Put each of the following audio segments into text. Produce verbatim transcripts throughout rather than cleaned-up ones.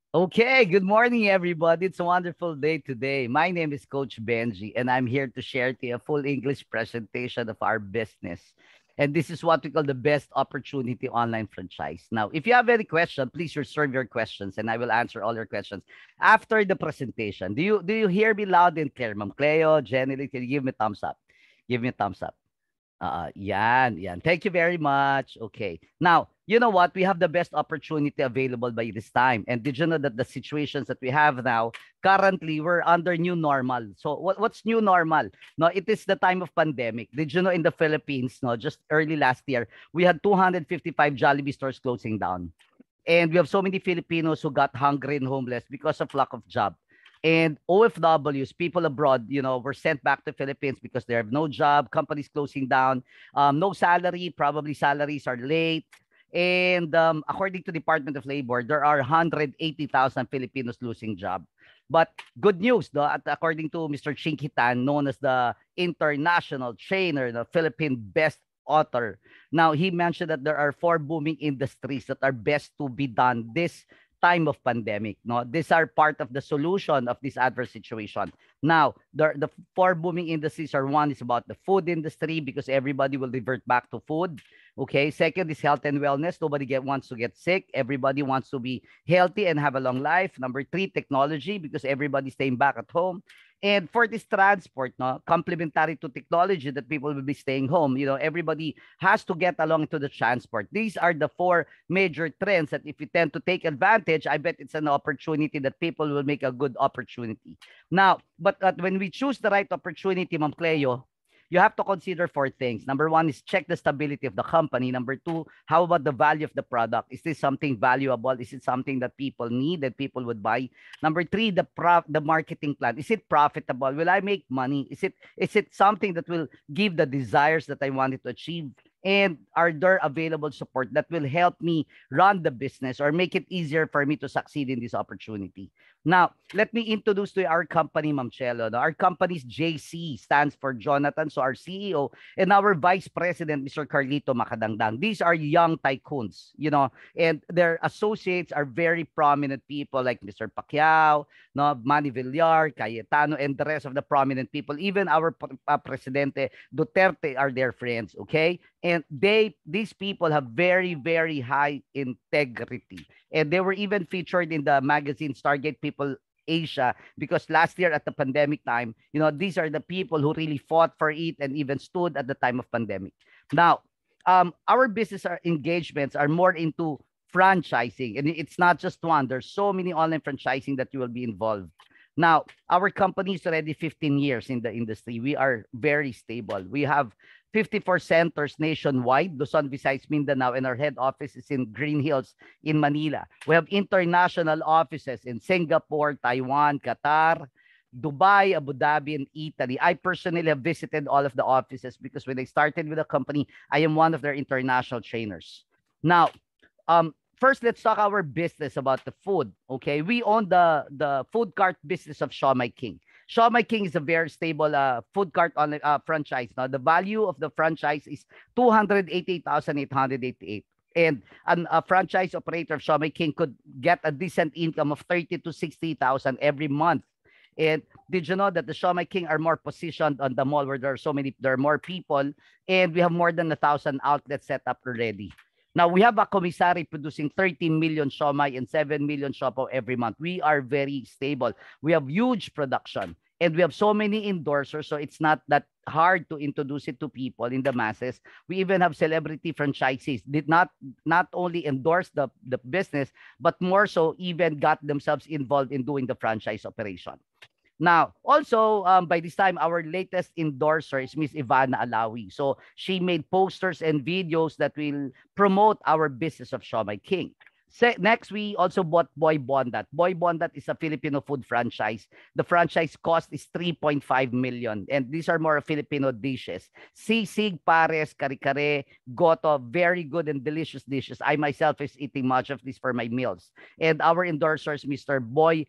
Okay, good morning, everybody. It's a wonderful day today. My name is Coach Benji, and I'm here to share to you a full English presentation of our business. And this is what we call the best opportunity online franchise. Now, if you have any question, please reserve your questions, and I will answer all your questions after the presentation. Do you do you hear me loud and clear, Ma'am Cleo, Jenny? Can you give me a thumbs up? Give me a thumbs up. Uh, yan, yan. Thank you very much. Okay. Now, you know what? We have the best opportunity available by this time. And did you know that the situations that we have now, currently, we're under new normal. So what, what's new normal? No, it is the time of pandemic. Did you know in the Philippines, no, just early last year, we had two hundred fifty-five Jollibee stores closing down. And we have so many Filipinos who got hungry and homeless because of lack of job. And O F Ws, people abroad, you know, were sent back to Philippines because they have no job, companies closing down, um, no salary, probably salaries are late. And um, according to Department of Labor, there are one hundred eighty thousand Filipinos losing job. But good news, though, at, according to Mister Chinkitan, known as the international trainer, the Philippine best author. Now, he mentioned that there are four booming industries that are best to be done this time of pandemic. No, these are part of the solution of this adverse situation. Now, the, the four booming industries are: one is about the food industry because everybody will revert back to food. Okay. Second is health and wellness. Nobody get wants to get sick. Everybody wants to be healthy and have a long life. Number three, technology because everybody's staying back at home. And fourth is transport, no? Complementary to technology that people will be staying home. You know, everybody has to get along to the transport. These are the four major trends that if you tend to take advantage, I bet it's an opportunity that people will make a good opportunity. Now, but uh, when we choose the right opportunity, Ma'am Cleo, you have to consider four things. Number one is check the stability of the company. Number two, how about the value of the product? Is this something valuable? Is it something that people need, that people would buy? Number three, the prof the marketing plan. Is it profitable? Will I make money? Is it is it something that will give the desires that I wanted to achieve? And are there available support that will help me run the business or make it easier for me to succeed in this opportunity? Now, let me introduce to you our company, Ma'am Chelo. Our company's J C stands for Jonathan, so our C E O, and our Vice President, Mister Carlito Macadangdang. These are young tycoons, you know, and their associates are very prominent people like Mister Pacquiao, no, Manny Villar, Cayetano, and the rest of the prominent people. Even our uh, Presidente Duterte are their friends, okay? And they, these people have very, very high integrity. And they were even featured in the magazine Stargate People Asia because last year at the pandemic time, you know, these are the people who really fought for it and even stood at the time of pandemic. Now, um, our business our engagements are more into franchising, and it's not just one. There's so many online franchising that you will be involved. Now, our company is already fifteen years in the industry. We are very stable. We have fifty-four centers nationwide, Luzon, Visayas, Mindanao, and our head office is in Green Hills in Manila. We have international offices in Singapore, Taiwan, Qatar, Dubai, Abu Dhabi, and Italy. I personally have visited all of the offices because when I started with the company, I am one of their international trainers. Now, um, first, let's talk our business about the food. Okay, we own the the food cart business of Shawmai King. Shawmai King is a very stable uh, food cart on uh, franchise. Now, the value of the franchise is two hundred eighty-eight thousand eight hundred eighty-eight. And an, a franchise operator of Shawmai King could get a decent income of thirty to sixty thousand every month. And did you know that the Shawmai King are more positioned on the mall where there are so many, there are more people, and we have more than a thousand outlets set up already. Now, we have a commissary producing thirteen million siomai and seven million siopaw every month. We are very stable. We have huge production. And we have so many endorsers, so it's not that hard to introduce it to people in the masses. We even have celebrity franchisees did not not only endorse the, the business, but more so even got themselves involved in doing the franchise operation. Now, also, um, by this time, our latest endorser is Miss Ivana Alawi. So she made posters and videos that will promote our business of Siomai King. Se next, we also bought Boy Bondat. Boy Bondat is a Filipino food franchise. The franchise cost is three point five million. And these are more Filipino dishes. Sisig, pares, kare-kare, goto, very good and delicious dishes. I myself is eating much of this for my meals. And our endorsers, Mister Boy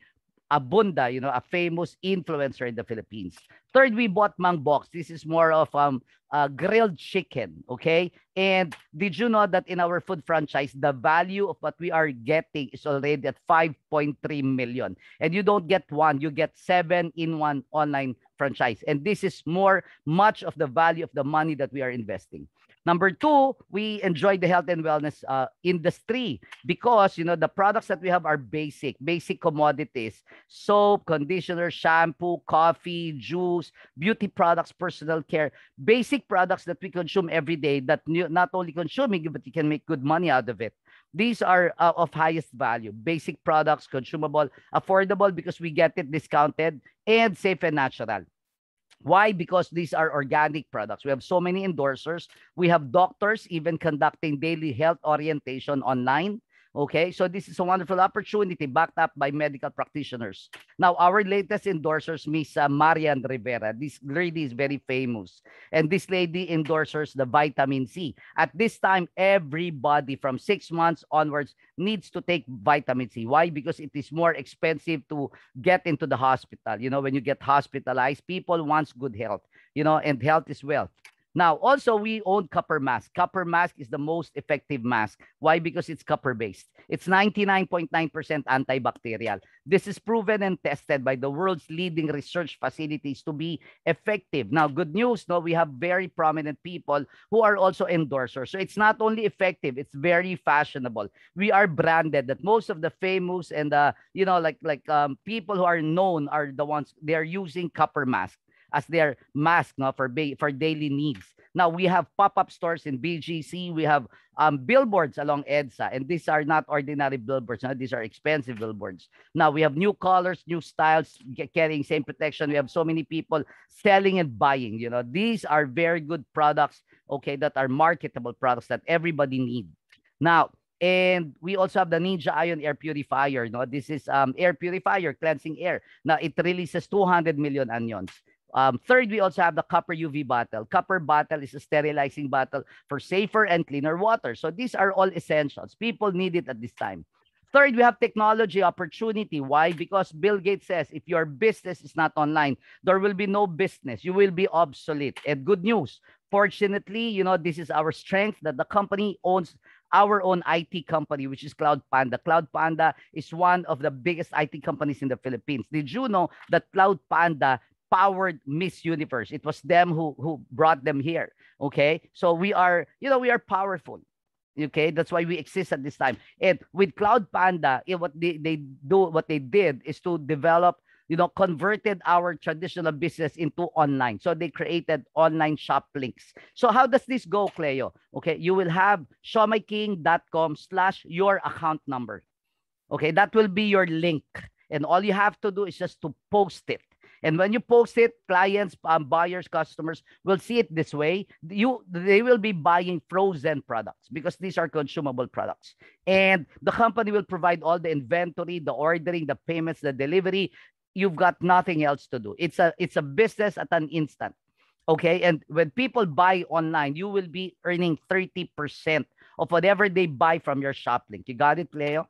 Abunda, you know, a famous influencer in the Philippines. Third, we bought Mang Box. This is more of um uh, grilled chicken, okay? And did you know that in our food franchise, the value of what we are getting is already at five point three million. And you don't get one, you get seven in one online franchise. And this is more, much of the value of the money that we are investing. Number two, we enjoy the health and wellness uh, industry because, you know, the products that we have are basic, basic commodities: soap, conditioner, shampoo, coffee, juice, beauty products, personal care, basic products that we consume every day that not only consuming, but you can make good money out of it. These are uh, of highest value, basic products, consumable, affordable because we get it discounted, and safe and natural. Why? Because these are organic products. We have so many endorsers. We have doctors even conducting daily health orientation online. Okay, so this is a wonderful opportunity backed up by medical practitioners. Now, our latest endorsers, Miss uh, Marian Rivera. This lady is very famous. And this lady endorses the vitamin C. At this time, everybody from six months onwards needs to take vitamin C. Why? Because it is more expensive to get into the hospital. You know, when you get hospitalized, people want good health, you know, and health is wealth. Now, also, we own copper mask. Copper mask is the most effective mask. Why? Because it's copper-based. It's ninety-nine point nine percent antibacterial. This is proven and tested by the world's leading research facilities to be effective. Now, good news, no, we have very prominent people who are also endorsers. So it's not only effective, it's very fashionable. We are branded that most of the famous and, uh, you know, like, like um, people who are known are the ones, they are using copper mask as their mask, no, for for daily needs. Now we have pop-up stores in B G C. We have um, billboards along EDSA, and these are not ordinary billboards. No? These are expensive billboards. Now we have new colors, new styles, carrying same protection. We have so many people selling and buying. You know, these are very good products. Okay, that are marketable products that everybody needs. Now, and we also have the Ninja Ion Air Purifier. No, this is um air purifier, cleansing air. Now it releases two hundred million anions. Um, third, we also have the copper U V bottle. Copper bottle is a sterilizing bottle for safer and cleaner water. So these are all essentials. People need it at this time. Third, we have technology opportunity. Why? Because Bill Gates says if your business is not online, there will be no business. You will be obsolete. And good news, fortunately, you know, this is our strength that the company owns our own I T company, which is Cloud Panda. Cloud Panda is one of the biggest I T companies in the Philippines. Did you know that Cloud Panda powered Miss Universe? It was them who who brought them here. Okay, so we are, you know, we are powerful. Okay, that's why we exist at this time. And with Cloud Panda, eh, what they, they do, what they did is to develop, you know, converted our traditional business into online. So they created online shop links. So how does this go, Cleo? Okay, you will have showmyking.com slash your account number. Okay, that will be your link. And all you have to do is just to post it. And when you post it, clients, um, buyers, customers will see it this way. You, they will be buying frozen products because these are consumable products. And the company will provide all the inventory, the ordering, the payments, the delivery. You've got nothing else to do. It's a, it's a business at an instant. Okay. And when people buy online, you will be earning thirty percent of whatever they buy from your shop link. You got it, Leo?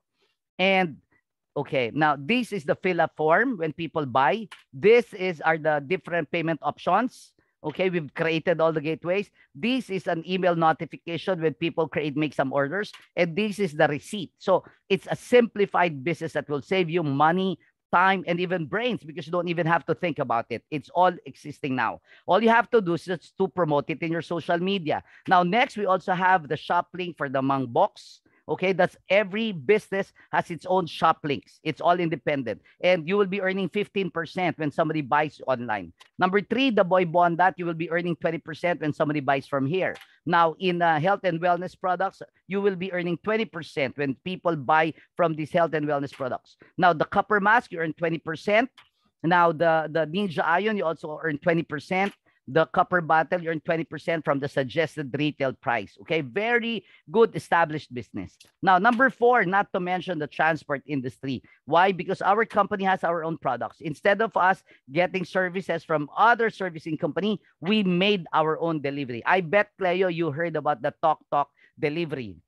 And okay, now this is the fill-up form when people buy. This is are the different payment options. Okay, we've created all the gateways. This is an email notification when people create, make some orders. And this is the receipt. So it's a simplified business that will save you money, time, and even brains because you don't even have to think about it. It's all existing now. All you have to do is just to promote it in your social media. Now, next, we also have the shop link for the Mang Box. Okay, that's every business has its own shop links. It's all independent. And you will be earning fifteen percent when somebody buys online. Number three, the Boy Bondat, you will be earning twenty percent when somebody buys from here. Now, in uh, health and wellness products, you will be earning twenty percent when people buy from these health and wellness products. Now, the copper mask, you earn twenty percent. Now, the, the Ninja Ion, you also earn twenty percent. The copper bottle, you earn twenty percent from the suggested retail price. Okay, very good established business. Now, number four, not to mention the transport industry. Why? Because our company has our own products. Instead of us getting services from other servicing company, we made our own delivery. I bet, Cleo, you heard about the Talk Talk delivery.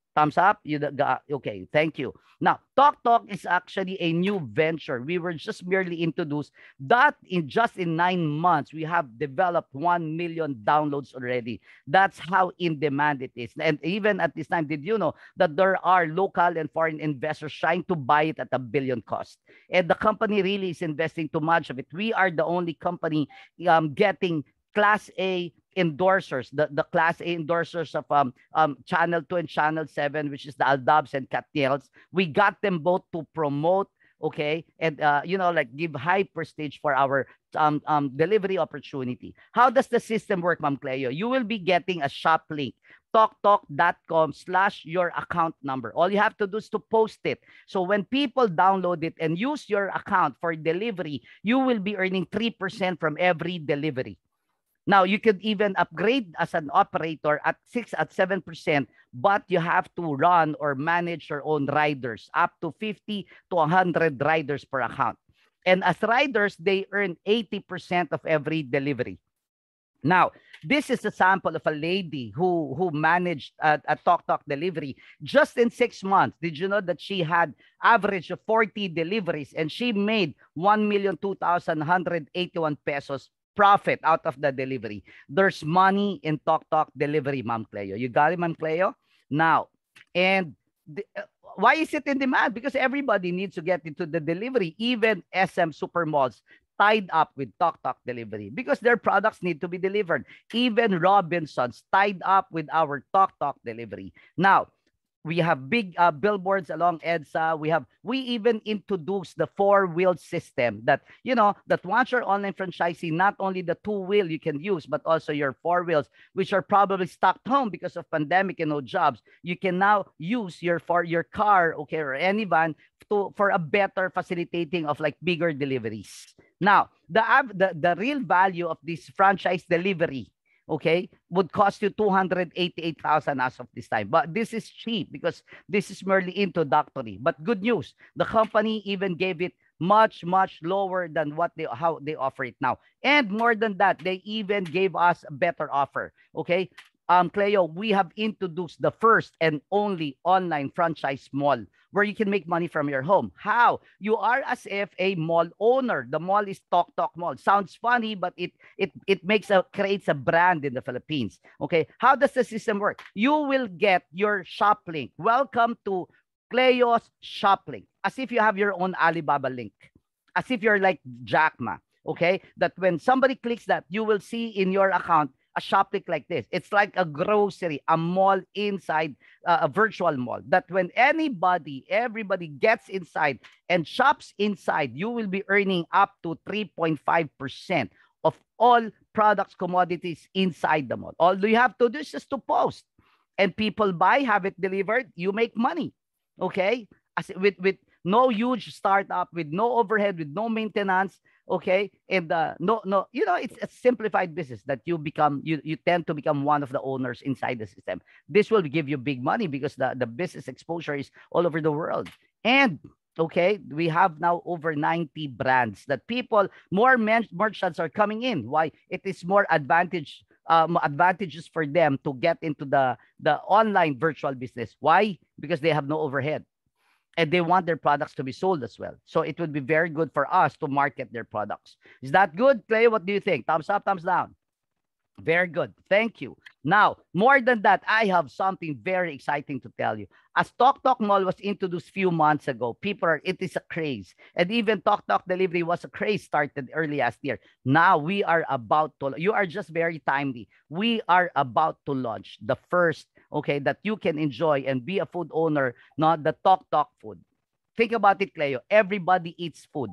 Thumbs up? You got, okay, thank you. Now, Talk Talk is actually a new venture. We were just merely introduced that in just in nine months, we have developed one million downloads already. That's how in demand it is. And even at this time, did you know that there are local and foreign investors trying to buy it at a billion cost? And the company really is investing too much of it. We are the only company um, getting Class A endorsers, the, the Class A endorsers of um, um, Channel two and Channel seven, which is the Aldabs and Katniels. We got them both to promote, okay, and, uh, you know, like give high prestige for our um, um, delivery opportunity. How does the system work, Ma'am Cleo? You will be getting a shop link, talktalk.com slash your account number. All you have to do is to post it. So when people download it and use your account for delivery, you will be earning three percent from every delivery. Now, you could even upgrade as an operator at six, at seven percent, but you have to run or manage your own riders, up to fifty to one hundred riders per account. And as riders, they earn eighty percent of every delivery. Now, this is a sample of a lady who, who managed a, a Talk Talk delivery just in six months. Did you know that she had average of forty deliveries and she made one million two thousand one hundred eighty-one pesos profit out of the delivery? There's money in Talk Talk delivery, Ma'am Cleo. You got it, Ma'am Cleo? Now, and the, uh, why is it in demand? Because everybody needs to get into the delivery, even S M Supermalls tied up with Talk Talk delivery because their products need to be delivered. Even Robinsons tied up with our Talk Talk delivery. Now, we have big uh, billboards along EDSA. We have, we even introduced the four-wheel system that, you know, that once you're online franchising, not only the two-wheel you can use, but also your four wheels, which are probably stuck home because of pandemic and no jobs. You can now use your, for your car, okay, or any van to, for a better facilitating of like bigger deliveries. Now, the, the, the real value of this franchise delivery, okay, would cost you two hundred eighty-eight thousand as of this time. But this is cheap because this is merely introductory. But good news, the company even gave it much, much lower than what they, how they offer it now. And more than that, they even gave us a better offer, okay? Um, Cleo, we have introduced the first and only online franchise mall where you can make money from your home. How? You are as if a mall owner. The mall is Talk Talk Mall. Sounds funny, but it it it makes a creates a brand in the Philippines. Okay. How does the system work? You will get your shop link. Welcome to Cleo's shop link. As if you have your own Alibaba link. As if you're like Jack Ma. Okay. That when somebody clicks that, you will see in your account a shop link like this. It's like a grocery, a mall inside uh, a virtual mall. That when anybody, everybody gets inside and shops inside, you will be earning up to three point five percent of all products, commodities inside the mall. All you have to do is just to post. And people buy, have it delivered, you make money. Okay? As with, with no huge startup, with no overhead, with no maintenance. Okay, and uh, no, no, you know, it's a simplified business that you become, you, you tend to become one of the owners inside the system. This will give you big money because the, the business exposure is all over the world. And okay, we have now over ninety brands that people, more merchants are coming in. Why? It is more advantage, um, advantages for them to get into the, the online virtual business. Why? Because they have no overhead. And they want their products to be sold as well. So it would be very good for us to market their products. Is that good, Clay? What do you think? Thumbs up, thumbs down. Very good. Thank you. Now, more than that, I have something very exciting to tell you. As Talk Talk Mall was introduced few months ago, people are, it is a craze. And even Talk Talk Delivery was a craze started early last year. Now we are about to, you are just very timely. We are about to launch the first, okay, that you can enjoy and be a food owner, not the Talk Talk food. Think about it, Cleo. Everybody eats food.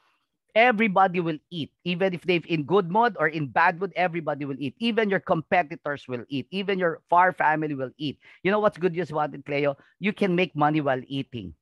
Everybody will eat, even if they're in good mood or in bad mood, everybody will eat. Even your competitors will eat. Even your far family will eat. You know what's good news about it, Cleo? You can make money while eating.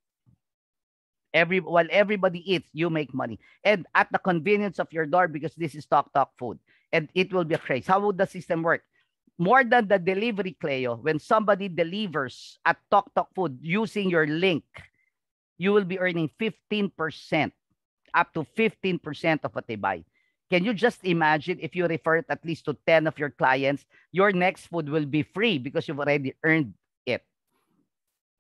Every while everybody eats, you make money. And at the convenience of your door, because this is Talk Talk food. And it will be a craze. How would the system work? More than the delivery, Cleo, when somebody delivers at Talk Talk food using your link, you will be earning fifteen percent. Up to fifteen percent of what they buy. Can you just imagine if you refer it at least to ten of your clients, your next food will be free because you've already earned it.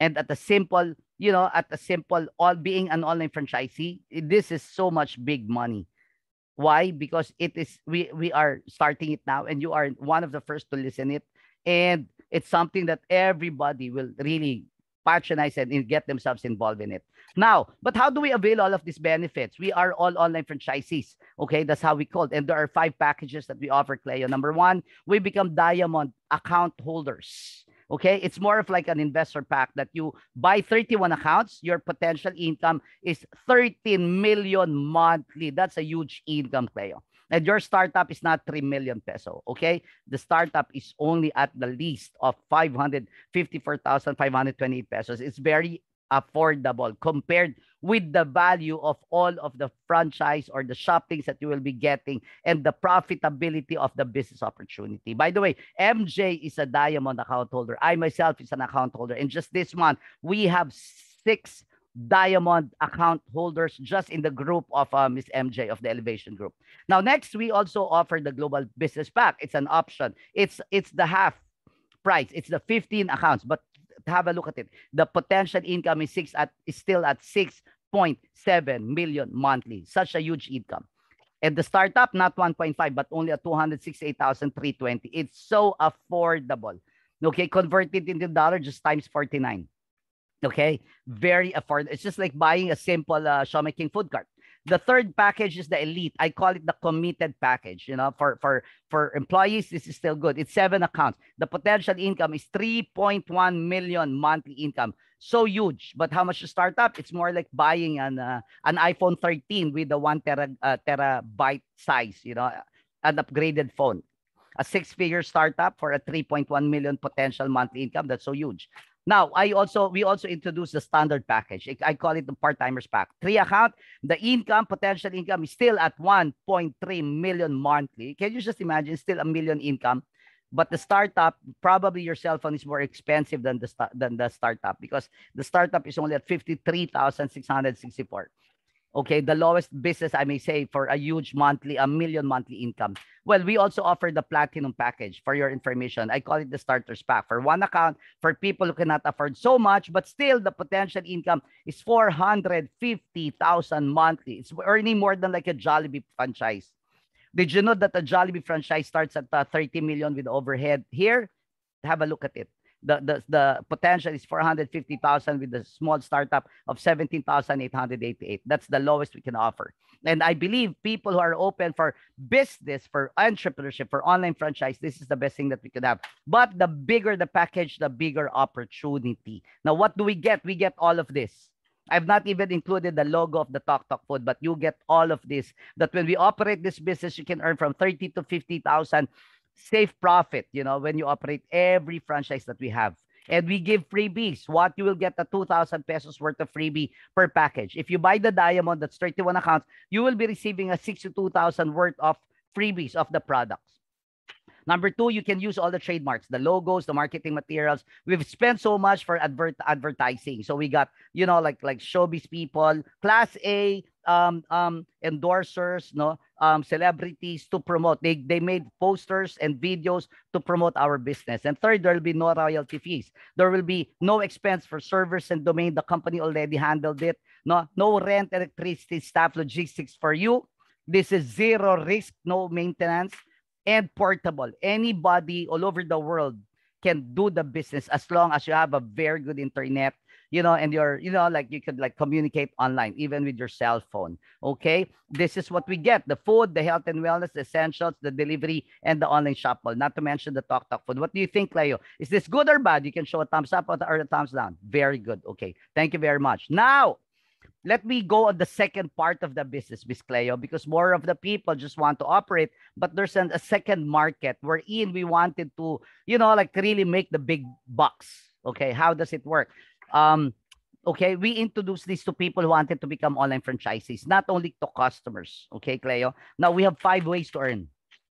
And at a simple, you know, at a simple, all being an online franchisee, this is so much big money. Why? Because it is we we are starting it now, and you are one of the first to listen it, and it's something that everybody will really patronize and get themselves involved in it. Now, but how do we avail all of these benefits? We are all online franchisees. Okay, that's how we call it. And there are five packages that we offer, Cleo. Number one, we become diamond account holders. Okay, it's more of like an investor pack that you buy thirty-one accounts, your potential income is thirteen million monthly. That's a huge income, Cleo. And your startup is not three million peso, okay? The startup is only at the least of five hundred fifty-four thousand five hundred twenty pesos. It's very affordable compared with the value of all of the franchise or the shoppings that you will be getting and the profitability of the business opportunity. By the way, M J is a diamond account holder. I myself is an account holder. And just this month, we have six diamond account holders just in the group of uh, Miss M J of the Elevation Group. Now, next, we also offer the Global Business Pack. It's an option. It's, it's the half price. It's the fifteen accounts, but have a look at it. The potential income is six at is still at six point seven million monthly. Such a huge income. And the startup, not one point five, but only at two hundred sixty-eight thousand three hundred twenty. It's so affordable. Okay, converted into dollar, just times forty-nine. Okay, very affordable. It's just like buying a simple uh, Showmaking King food cart. The third package is the elite. I call it the committed package. You know, for for for employees, this is still good. It's seven accounts. The potential income is three point one million monthly income. So huge. But how much to start up? It's more like buying an uh, an iPhone thirteen with the one tera, uh, terabyte size. You know, an upgraded phone. A six-figure startup for a three point one million potential monthly income. That's so huge. Now, I also we also introduced the standard package. I call it the part-timers pack. Three account, the income, potential income is still at one point three million monthly. Can you just imagine still a million income? But the startup, probably your cell phone is more expensive than the than the startup because the startup is only at fifty-three thousand six hundred sixty-four. Okay, the lowest business, I may say, for a huge monthly, a million monthly income. Well, we also offer the platinum package for your information. I call it the starters pack for one account for people who cannot afford so much, but still the potential income is four hundred fifty thousand monthly. It's earning more than like a Jollibee franchise. Did you know that a Jollibee franchise starts at uh, thirty million with overhead? Here, have a look at it. The, the, the potential is four hundred fifty thousand with the small startup of seventeen thousand eight hundred eighty-eight. That's the lowest we can offer. And I believe people who are open for business, for entrepreneurship, for online franchise, this is the best thing that we could have. But the bigger the package, the bigger opportunity. Now, what do we get? We get all of this. I've not even included the logo of the Talk Talk Food, but you get all of this. That when we operate this business, you can earn from thirty to fifty thousand safe profit, you know, when you operate every franchise that we have. And we give freebies. What you will get the two thousand pesos worth of freebie per package. If you buy the diamond, that's thirty-one accounts, you will be receiving a sixty-two thousand worth of freebies of the products. Number two, you can use all the trademarks, the logos, the marketing materials. We've spent so much for advert advertising. So we got, you know, like like showbiz people, class A, um, um, endorsers, no, um, celebrities to promote. They they made posters and videos to promote our business. And third, there will be no royalty fees. There will be no expense for servers and domain. The company already handled it. No, no rent, electricity, staff, logistics for you. This is zero risk, no maintenance, and portable. Anybody all over the world can do the business as long as you have a very good internet, you know, and you're, you know, like you could like communicate online, even with your cell phone. Okay. This is what we get: the food, the health and wellness, the essentials, the delivery, and the online shop mall, not to mention the Talk Talk Food. What do you think, Leo? Is this good or bad? You can show a thumbs up or a thumbs down. Very good. Okay. Thank you very much. Now, let me go on the second part of the business, Miss Cleo, because more of the people just want to operate, but there's an, a second market wherein we wanted to, you know, like really make the big bucks. Okay, how does it work? Um, okay, we introduced this to people who wanted to become online franchisees, not only to customers. Okay, Cleo. Now we have five ways to earn.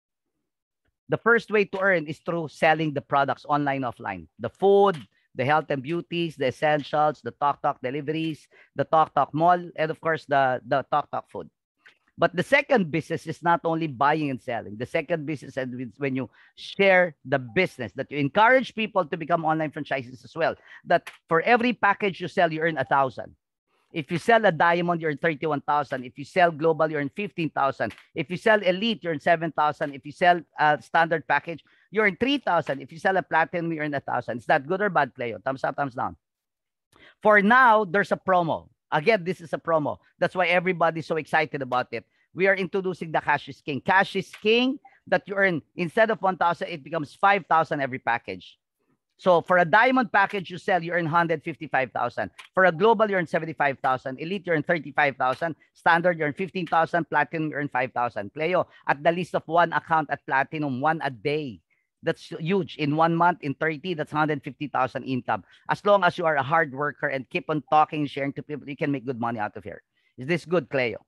The first way to earn is through selling the products online, offline. The food, the health and beauties, the essentials, the Talk Talk deliveries, the Talk Talk mall, and of course, the, the Talk Talk food. But the second business is not only buying and selling. The second business is when you share the business, that you encourage people to become online franchises as well. That for every package you sell, you earn a thousand. If you sell a diamond, you earn thirty-one thousand. If you sell global, you earn fifteen thousand. If you sell elite, you earn seven thousand. If you sell a standard package, you earn three thousand. If you sell a platinum, you earn one thousand. Is that good or bad, Cleo? Thumbs up, thumbs down. For now, there's a promo. Again, this is a promo. That's why everybody's so excited about it. We are introducing the Cash is King. Cash is King that you earn, instead of one thousand, it becomes five thousand every package. So for a diamond package you sell, you earn one hundred fifty-five thousand. For a global, you earn seventy-five thousand. Elite, you earn thirty-five thousand. Standard, you earn fifteen thousand. Platinum, you earn five thousand. Cleo, at the least of one account at Platinum, one a day. That's huge. In one month, in thirty, that's one hundred fifty thousand income. As long as you are a hard worker and keep on talking, sharing to people, you can make good money out of here. Is this good, Cleo?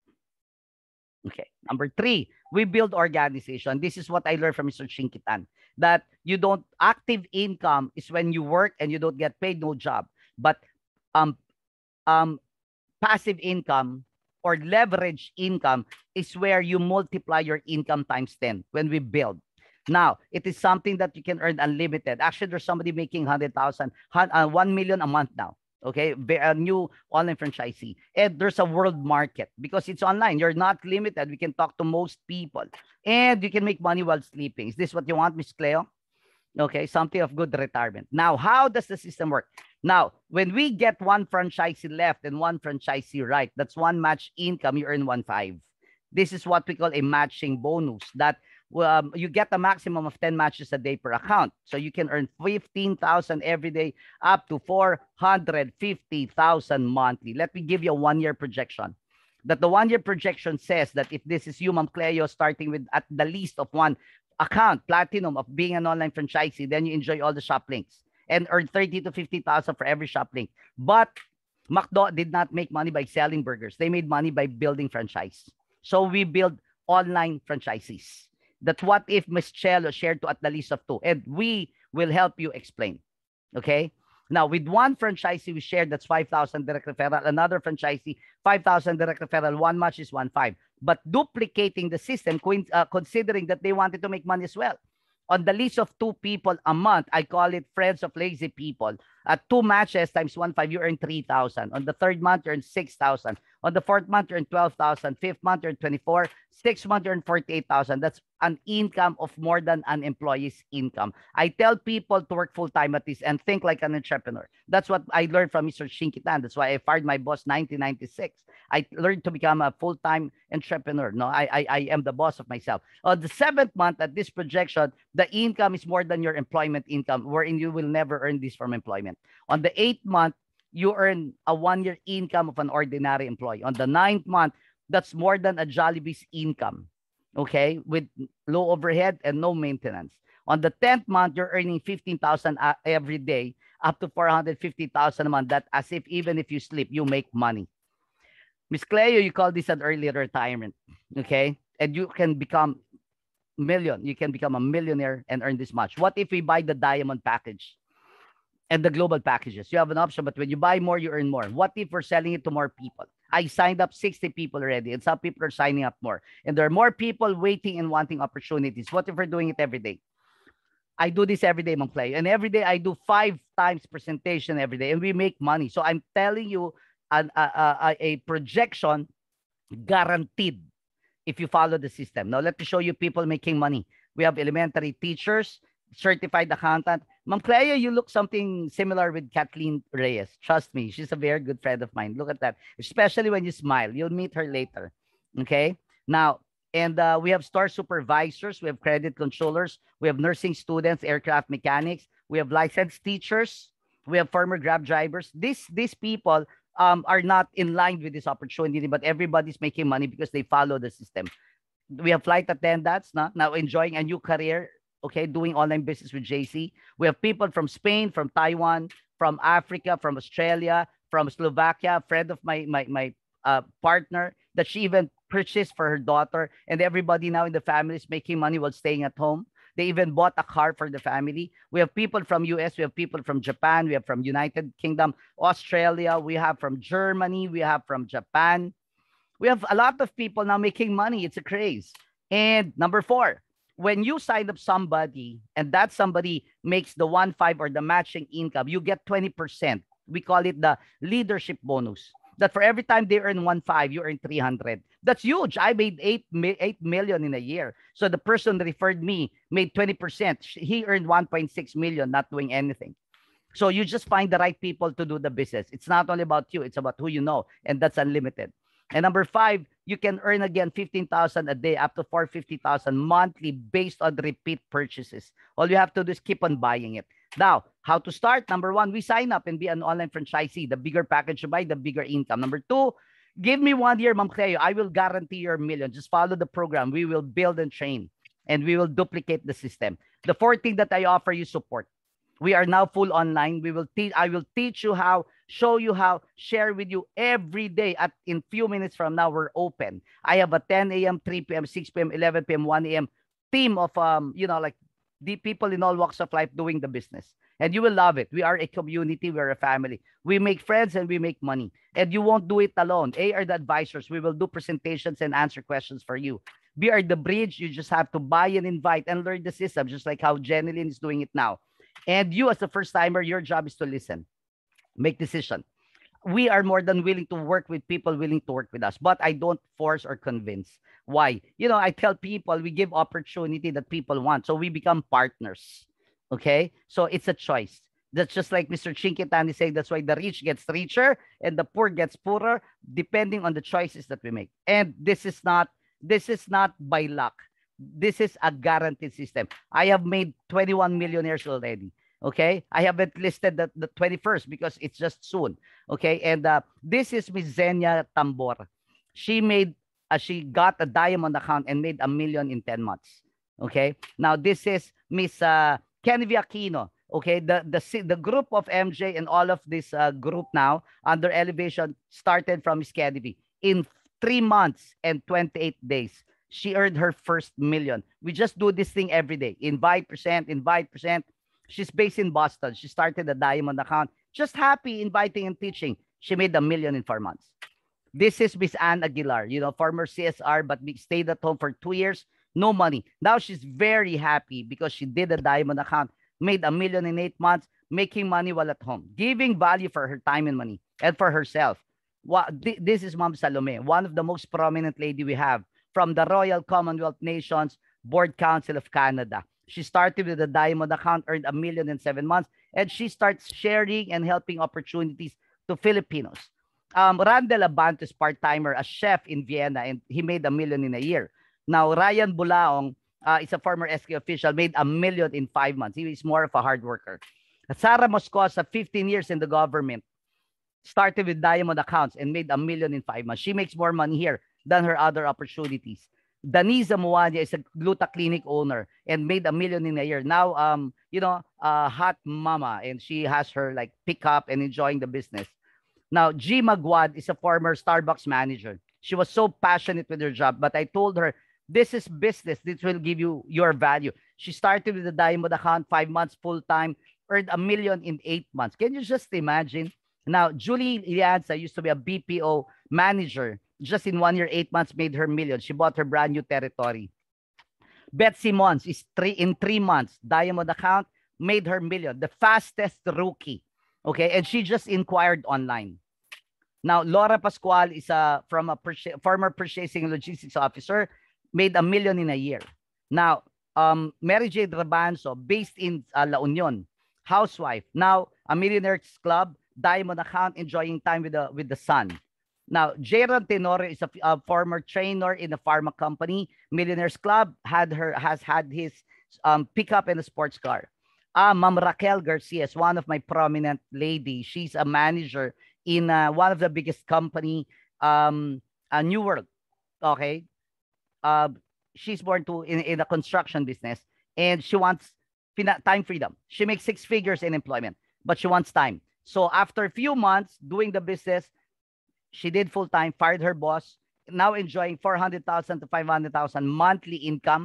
Okay. Number three, we build organization. This is what I learned from Mister Chinkitan, that you don't, active income is when you work and you don't get paid, no job. But um, um, passive income or leverage income is where you multiply your income times ten when we build. Now, it is something that you can earn unlimited. Actually, there's somebody making one hundred thousand, uh, one million a month now. Okay, a new online franchisee. And there's a world market because it's online. You're not limited. We can talk to most people. And you can make money while sleeping. Is this what you want, Miss Cleo? Okay, something of good retirement. Now, how does the system work? Now, when we get one franchisee left and one franchisee right, that's one match income, you earn one five. This is what we call a matching bonus, that um, you get a maximum of ten matches a day per account. So you can earn fifteen thousand every day up to four hundred fifty thousand monthly. Let me give you a one-year projection. That the one-year projection says that if this is you, Ma'am Cleo, starting with at the least of one account, platinum of being an online franchisee, then you enjoy all the shop links and earn thirty to fifty thousand for every shop link. But McDo did not make money by selling burgers. They made money by building franchise. So we build online franchisees. That what if Miss Chelo shared to at the least of two, and we will help you explain. Okay. Now, with one franchisee we shared, that's five thousand direct referral. Another franchisee, five thousand direct referral. One match is one five. But duplicating the system, uh, considering that they wanted to make money as well. On the list of two people a month, I call it Friends of Lazy People. At two matches times one five, you earn three thousand. On the third month, you earn six thousand. On the fourth month, you earn twelve thousand. Fifth month, you earn twenty-four. Sixth month, you earn forty-eight thousand. That's an income of more than an employee's income. I tell people to work full-time at this and think like an entrepreneur. That's what I learned from Mister Chinkitan. That's why I fired my boss in nineteen ninety-six. I learned to become a full-time entrepreneur. No, I, I, I am the boss of myself. On the seventh month, at this projection, the income is more than your employment income, wherein you will never earn this from employment. On the eighth month, you earn a one-year income of an ordinary employee. On the ninth month, that's more than a Jollibee's income, okay, with low overhead and no maintenance. On the tenth month, you're earning fifteen thousand every day, up to four hundred fifty thousand a month. That as if even if you sleep, you make money. Miss Cleo, you call this an early retirement, okay? And you can become million. You can become a millionaire and earn this much. What if we buy the diamond package and the global packages? You have an option, but when you buy more, you earn more. What if we're selling it to more people? I signed up sixty people already, and some people are signing up more. And there are more people waiting and wanting opportunities. What if we're doing it every day? I do this every day, Ma'am Cleo. And every day I do five times presentation every day, and we make money. So I'm telling you an, a, a, a projection guaranteed if you follow the system. Now, let me show you people making money. We have elementary teachers, certified accountant. Ma'am Cleo, you look something similar with Kathleen Reyes. Trust me, she's a very good friend of mine. Look at that. Especially when you smile. You'll meet her later. Okay? Now, and uh, we have store supervisors. We have credit controllers. We have nursing students, aircraft mechanics. We have licensed teachers. We have former Grab drivers. These, these people um, are not in line with this opportunity, but everybody's making money because they follow the system. We have flight attendants now, now enjoying a new career. Okay, doing online business with J C. We have people from Spain, from Taiwan, from Africa, from Australia, from Slovakia. A friend of my my my uh, partner that she even purchased for her daughter, and everybody now in the family is making money while staying at home. They even bought a car for the family. We have people from U S, we have people from Japan, we have from United Kingdom, Australia, we have from Germany, we have from Japan. We have a lot of people now making money. It's a craze. And number four, when you sign up somebody and that somebody makes the one five or the matching income, you get twenty percent. We call it the leadership bonus. That for every time they earn one five, you earn three hundred. That's huge. I made eight, eight million in a year. So the person that referred me made twenty percent. He earned one point six million not doing anything. So you just find the right people to do the business. It's not only about you, it's about who you know, and that's unlimited. And number five, you can earn again fifteen thousand a day up to four hundred fifty thousand monthly based on repeat purchases. All you have to do is keep on buying it. Now, how to start? Number one, we sign up and be an online franchisee. The bigger package you buy, the bigger income. Number two, give me one year, Ma'am Cleo. I will guarantee your million. Just follow the program. We will build and train, and we will duplicate the system. The fourth thing that I offer you support. We are now full online. We will teach. I will teach you how, show you how, share with you every day. At in few minutes from now, we're open. I have a ten A M, three P M, six P M, eleven P M, one A M team of um, you know, like the people in all walks of life doing the business. And you will love it. We are a community. We're a family. We make friends and we make money. And you won't do it alone. A are the advisors. We will do presentations and answer questions for you. B are the bridge. You just have to buy and invite and learn the system, just like how Jenilyn is doing it now. And you as the first timer, your job is to listen, make decision. We are more than willing to work with people willing to work with us, but I don't force or convince. Why? You know, I tell people we give opportunity that people want. So we become partners. Okay. So it's a choice. That's just like Mister Chinkitani saying, that's why the rich gets richer and the poor gets poorer, depending on the choices that we make. And this is not, this is not by luck. This is a guaranteed system. I have made twenty-one millionaires already. Okay. I haven't listed the, the twenty-first because it's just soon. Okay. And uh, this is Miss Zenia Tambor. She made, uh, she got a diamond account and made a million in ten months. Okay. Now this is Miss uh, Kenvy Aquino. Okay. The, the, the group of M J and all of this uh, group now under Elevation started from Miss Kenvy. In three months and twenty-eight days, she earned her first million. We just do this thing every day. Invite percent, invite percent. She's based in Boston. She started a diamond account. Just happy inviting and teaching. She made a million in four months. This is Miss Ann Aguilar, you know, former C S R, but stayed at home for two years. No money. Now she's very happy because she did a diamond account, made a million in eight months, making money while at home, giving value for her time and money and for herself. This is Ma'am Salome, one of the most prominent lady we have from the Royal Commonwealth Nations Board Council of Canada. She started with a diamond account, earned a million in seven months, and she starts sharing and helping opportunities to Filipinos. Um, Randall Abantes, part-timer, a chef in Vienna, and he made a million in a year. Now, Ryan Bulaong uh, is a former S K official, made a million in five months. He is more of a hard worker. Sarah Moscosa, fifteen years in the government, started with diamond accounts and made a million in five months. She makes more money here than her other opportunities. Danisa Muanya is a Gluta clinic owner and made a million in a year. Now, um, you know, uh, hot mama, and she has her like pickup and enjoying the business. Now, G Magwad is a former Starbucks manager. She was so passionate with her job, but I told her, this is business. This will give you your value. She started with a diamond account, five months full-time, earned a million in eight months. Can you just imagine? Now, Julie Lianza used to be a B P O manager. Just in one year, eight months, made her million. She bought her brand new territory. Beth Simmons is three in three months, diamond account, made her million. The fastest rookie. Okay, and she just inquired online. Now, Laura Pascual is a from a purcha former purchasing logistics officer, made a million in a year. Now, um, Mary Jade Rabanzo, based in uh, La Union, housewife, now a millionaires club, diamond account, enjoying time with the with the son. Now, Jaron Tenore is a, a former trainer in a pharma company. Millionaires Club had her has had his um, pickup in a sports car. Ah, Ma'am Raquel Garcia is one of my prominent ladies. She's a manager in uh, one of the biggest company, um, a New World. Okay, uh, she's born to in, in a construction business, and she wants time freedom. She makes six figures in employment, but she wants time. So after a few months doing the business, she did full-time, fired her boss, now enjoying four hundred thousand to five hundred thousand monthly income,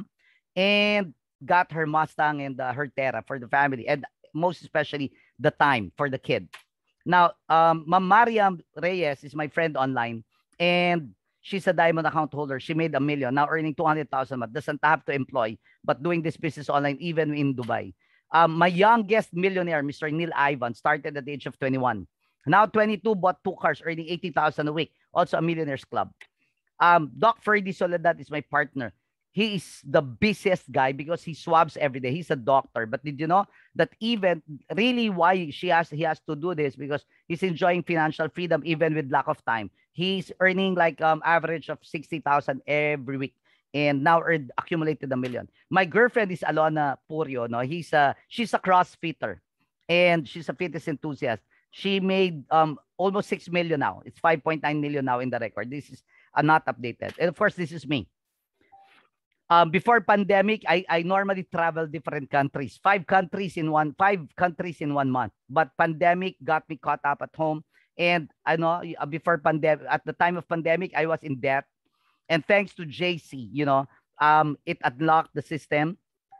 and got her Mustang and uh, her Terra for the family, and most especially the time for the kid. Now, um, Ma'am Mariam Reyes is my friend online, and She's a diamond account holder. She made a million, now earning two hundred thousand a month. Doesn't have to employ, but doing this business online, even in Dubai. Um, my youngest millionaire, Mister Neil Ivan, started at the age of twenty-one. Now twenty-two, bought two cars, earning eighty thousand a week. Also a millionaires club. Um, Doc Ferdy Soledad is my partner. He is the busiest guy because he swabs every day. He's a doctor. But did you know that even really why she has he has to do this? Because he's enjoying financial freedom even with lack of time. He's earning like um average of sixty thousand every week. And now earned accumulated a million. My girlfriend is Alona Purio. No, he's a she's a CrossFitter, and she's a fitness enthusiast. She made um almost six million now. It's five point nine million now in the record. This is uh, not updated. And of course, this is me. Um, before pandemic, I, I normally travel different countries, five countries in one, five countries in one month. But pandemic got me caught up at home. And I know uh, before pandemic, at the time of pandemic, I was in debt. And thanks to J C, you know, um, it unlocked the system.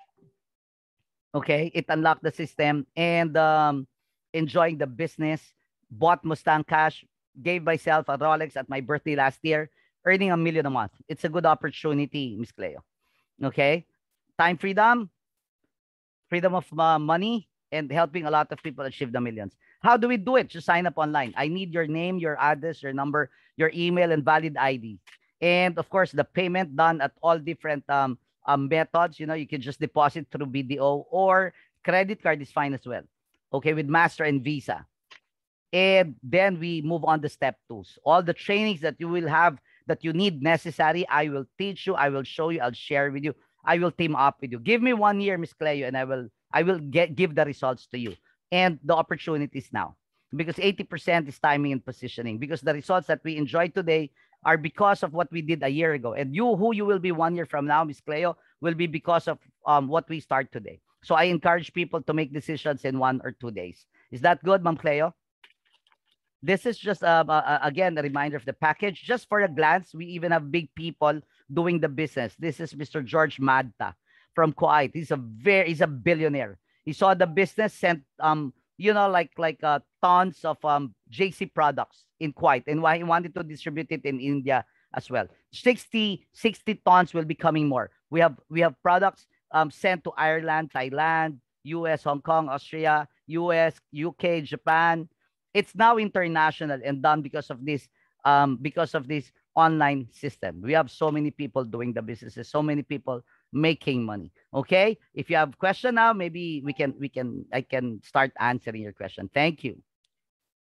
Okay, it unlocked the system and um, enjoying the business. Bought Mustang Cash, gave myself a Rolex at my birthday last year, earning a million a month. It's a good opportunity, Miss Cleo. Okay, time freedom, freedom of uh, money, and helping a lot of people achieve the millions. How do we do it? Just sign up online. I need your name, your address, your number, your email, and valid I D. And of course, the payment done at all different um, um, methods. You know, you can just deposit through B D O or credit card is fine as well. Okay, with Master and Visa. And then we move on to step two. All the trainings that you will have that you need necessary, I will teach you, I will show you, I'll share with you. I will team up with you. Give me one year, Miss Cleo, and I will I will get give the results to you. And the opportunities now. Because eighty percent is timing and positioning. Because the results that we enjoy today are because of what we did a year ago. And you, who you will be one year from now, Miss Cleo, will be because of um, what we start today. So I encourage people to make decisions in one or two days. Is that good, Ma'am Cleo? This is just, uh, uh, again, a reminder of the package. Just for a glance, we even have big people doing the business. This is Mister George Madta from Kuwait. He's a very, he's a billionaire. He saw the business, sent, um, you know, like like uh, tons of um, J C products in Kuwait, and why he wanted to distribute it in India as well. sixty, sixty tons will be coming more. We have we have products um, sent to Ireland, Thailand, U S, Hong Kong, Austria, U S, U K, Japan. It's now international and done because of this um because of this online system. We have so many people doing the businesses, so many people making money. Okay, if you have question now, maybe we can we can I can start answering your question. Thank you.